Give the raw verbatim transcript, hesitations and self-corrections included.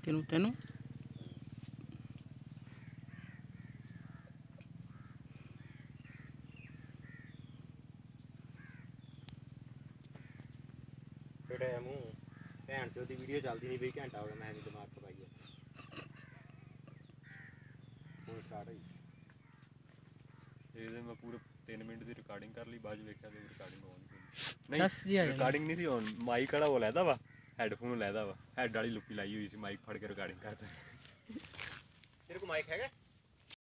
तेनू तेनू भैन चो दी वीडियो चलती नहीं पई घंटा हो गया मैं दिमाग खपाई है स्टार्ट हुई ये मैं पूरे तीन मिनट की रिकॉर्डिंग कर ली बाद वेख्या तो रिकॉर्डिंग ऑन नहीं रिकॉर्डिंग नहीं थी ऑन माइक वाला वो लैदा वा हैडफोन लैदा वा हैड वाली लुप्पी लाई हुई सी माइक फड़ के रिकॉर्डिंग करता तेरे को माइक हैगा